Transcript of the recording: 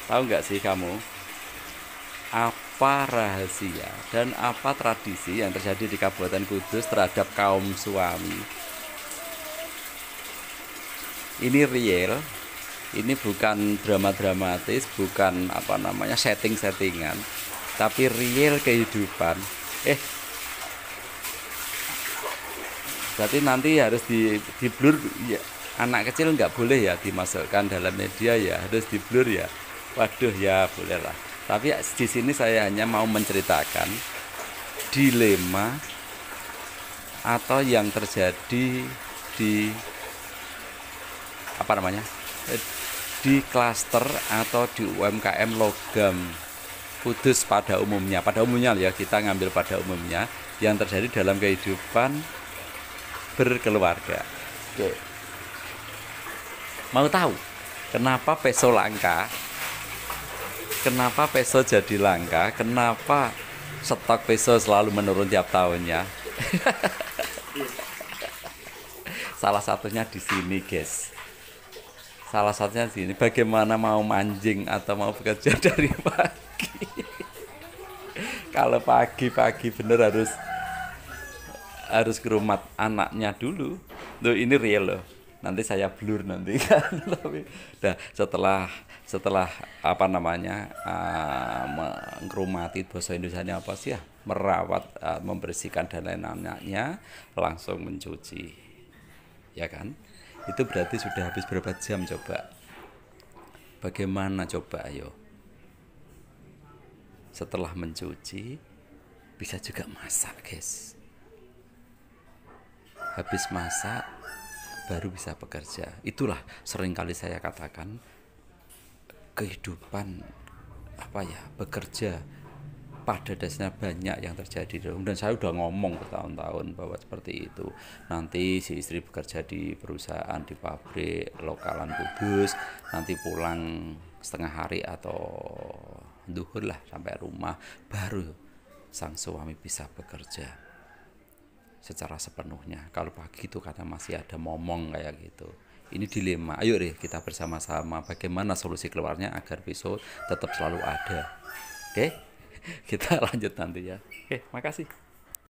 Tahu nggak sih kamu apa rahasia dan apa tradisi yang terjadi di Kabupaten Kudus terhadap kaum suami? Ini real, ini bukan drama dramatis, bukan apa namanya setting-settingan, tapi real kehidupan. Berarti nanti harus di blur ya, anak kecil nggak boleh ya dimasukkan dalam media ya, harus di blur ya. Waduh ya bolehlah. Tapi di sini saya hanya mau menceritakan dilema atau yang terjadi di apa namanya di klaster atau di UMKM logam Kudus pada umumnya ya, kita ngambil pada umumnya yang terjadi dalam kehidupan berkeluarga. Oke. Mau tahu kenapa peso langka? Kenapa peso jadi langka? Kenapa stok peso selalu menurun tiap tahunnya? Salah satunya di sini, guys. Salah satunya di sini. Bagaimana mau mancing atau mau bekerja dari pagi? Kalau pagi-pagi bener harus ke rumah anaknya dulu. Loh, ini real loh. Nanti saya blur nanti kan. Nah, setelah apa namanya mengrumati bahasa Indonesia apa sih ya, merawat, membersihkan dan lain-lainnya, langsung mencuci, ya kan? Itu berarti sudah habis berapa jam coba? Bagaimana coba, ayo? Setelah mencuci bisa juga masak, guys. Habis masak baru bisa bekerja. Itulah seringkali saya katakan kehidupan bekerja pada dasarnya banyak yang terjadi, dan saya udah ngomong bertahun-tahun bahwa seperti itu. Nanti si istri bekerja di perusahaan, di pabrik lokalan Kudus, nanti pulang setengah hari atau duhur lah sampai rumah, baru sang suami bisa bekerja secara sepenuhnya. Kalau pagi itu karena masih ada momong kayak gitu. Ini dilema. Ayo deh kita bersama-sama bagaimana solusi keluarnya agar besok tetap selalu ada. Oke? Kita lanjut nanti ya. Oke, makasih.